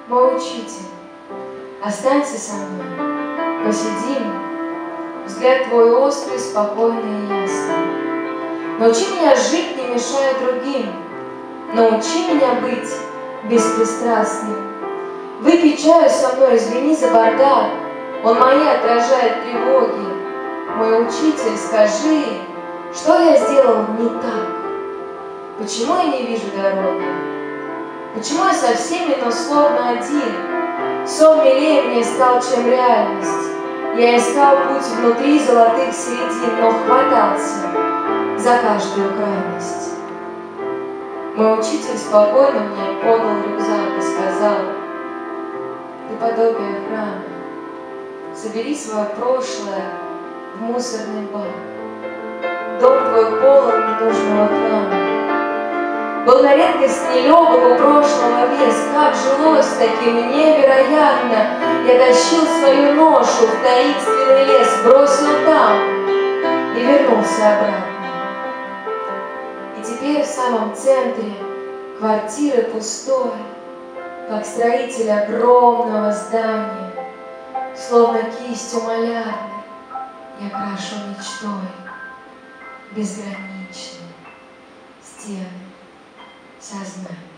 Мой учитель, останься со мной, посидим. Взгляд твой острый, спокойный и ясный. Научи меня жить, не мешая другим. Научи меня быть беспристрастным. Выпей чаю со мной, извини за бардак. Он мои отражает тревоги. Мой учитель, скажи, что я сделал не так? Почему я не вижу дороги? Почему я со всеми, но словно один? Сон милее мне стал, чем реальность. Я искал путь внутри золотых середин, но хватался за каждую крайность. Мой учитель спокойно мне подал рюкзак и сказал: ты подобие храма, собери свое прошлое в мусорный бак. Дом твой полон ненужного хлама. Был на редкость нелегок у прошлого вес, как жилось таким невероятно. Я тащил свою ношу в таинственный лес, бросил там и вернулся обратно. И теперь в самом центре квартиры пустой, как строитель огромного здания, словно кистью малярной, я крашу мечтой безграничные стены сознания.